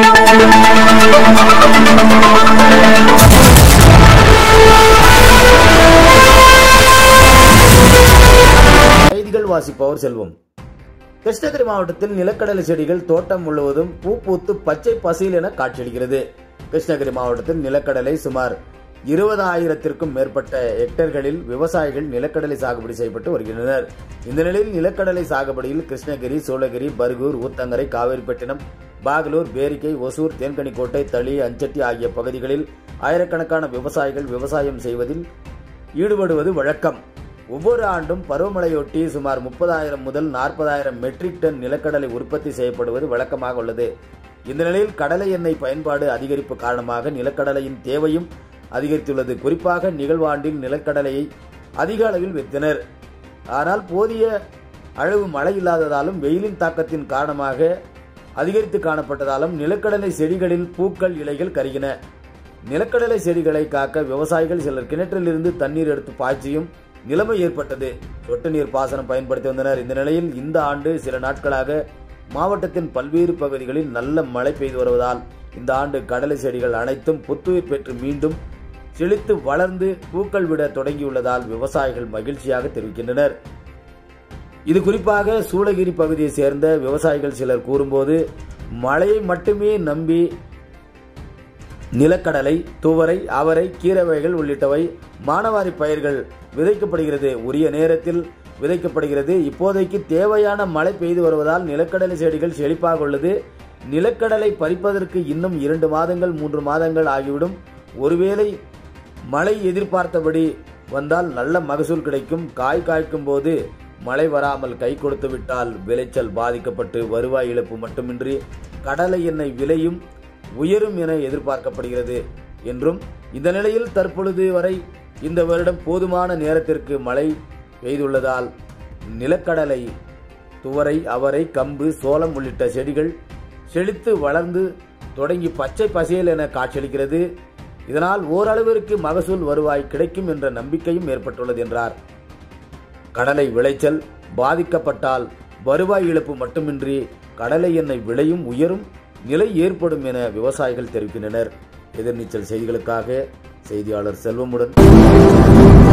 செய்திகள் வாசிப்பவர் செல்வம். கிருஷ்ணகிரி மாவட்டத்தில் நிலக்கடலை செடிகள் தோட்டம் முழுவதும் பூ பூத்து பச்சை பசேல் என காட்சியளிக்கிறது. கிருஷ்ணகிரி மாவட்டத்தில் நிலக்கடலை சுமார் 20,000க்கும் மேற்பட்ட ஹெக்டேர்களில் விவசாயிகள் நிலக்கடலை சாகுபடி செய்யப்பட்டு வருகின்றனர். இந்த நிலையில் நிலக்கடலை சாகுபடியில் கிருஷ்ணகிரி, சூளகிரி, பர்கூர், ஊத்தங்கரை, காவேரிப்பட்டினம், பாகலூர், பேரிக்கை, ஒசூர், தேன்கனிக்கோட்டை, தளி, அஞ்சட்டி ஆகிய பகுதிகளில் ஆயிரக்கணக்கான விவசாயிகள் விவசாயம் செய்வதில் ஈடுபடுவது வழக்கம். ஒவ்வொரு ஆண்டும் பருவமழையொட்டி சுமார் 30,000 முதல் 40,000 மெட்ரிக் டன் நிலக்கடலை உற்பத்தி செய்யப்படுவது வழக்கமாக உள்ளது. இந்த நிலையில் கடலை எண்ணெய் பயன்பாடு அதிகரிப்பு காரணமாக நிலக்கடலையின் தேவையும் அதிகரித்துள்ளது. குறிப்பாக நிகழ்வாண்டில் நிலக்கடலையை அதிக அளவில் விற்றனர். ஆனால் போதிய அளவு மழை இல்லாததாலும் வெயிலின் தாக்கத்தின் காரணமாக அதிகரித்து காணப்பட்டதாலும் நிலக்கடலை செடிகளில் பூக்கள், இலைகள் கருகின. நிலக்கடலை செடிகளை காக்க விவசாயிகள் சிலர் கிணற்றிலிருந்து தண்ணீர் எடுத்து பாய்ச்சியும் நிலைமை ஏற்பட்டது. சொட்டு நீர் பாசனம் பயன்படுத்தி வந்தனர். இந்த நிலையில் இந்த ஆண்டு சில நாட்களாக மாவட்டத்தின் பல்வேறு பகுதிகளில் நல்ல மழை பெய்து வருவதால் இந்த ஆண்டு கடலை செடிகள் அனைத்தும் புத்துயிர் பெற்று மீண்டும் செழித்து வளர்ந்து பூக்கள் விட தொடங்கியுள்ளதால் விவசாயிகள் மகிழ்ச்சியாக தெரிவிக்கின்றனர். இது குறிப்பாக சூளகிரி பகுதியை சேர்ந்த விவசாயிகள் சிலர் கூறும்போது, மழையை மட்டுமே நம்பி நிலக்கடலை, துவரை, அவரை, கீரை வகைகள் உள்ளிட்டவை மானாவாரி பயிர்கள் விதைக்கப்படுகிறது. உரிய நேரத்தில் விதைக்கப்படுகிறது. இப்போதைக்கு தேவையான மழை பெய்து வருவதால் நிலக்கடலை செடிகள் செழிப்பாக உள்ளது. நிலக்கடலை பறிப்பதற்கு இன்னும் 2 மாதங்கள் 3 மாதங்கள் ஆகிவிடும். ஒருவேளை மழை எதிர்பார்த்தபடி வந்தால் நல்ல மகசூல் கிடைக்கும். காய் காய்க்கும் போது மழை வராமல் கை கொடுத்து விட்டால் விளைச்சல் பாதிக்கப்பட்டு வருவாய் இழப்பு மட்டுமின்றி கடலை எண்ணெய் விலையும் உயரும் என எதிர்பார்க்கப்படுகிறது என்றும், இந்த நிலையில் தற்பொழுது வரை இந்த வருடம் போதுமான நேரத்திற்கு மழை பெய்துள்ளதால் நிலக்கடலை, துவரை, அவரை, கம்பு, சோளம் உள்ளிட்ட செடிகள் செழித்து வளர்ந்து தொடங்கி பச்சை பசேல் என காட்சியளிக்கிறது. இதனால் ஓரளவிற்கு மகசூல் வருவாய் கிடைக்கும் என்ற நம்பிக்கையும் ஏற்பட்டுள்ளது என்றார். கடலை விளைச்சல் பாதிக்கப்பட்டால் வருவாய் இழப்பு மட்டுமின்றி கடலை எண்ணெய் விலையும் உயரும் நிலை ஏற்படும் என விவசாயிகள் தெரிவிக்கின்றனர். எதிர்நீச்சல் செய்திகளுக்காக செய்தியாளர் செல்வமுடன்.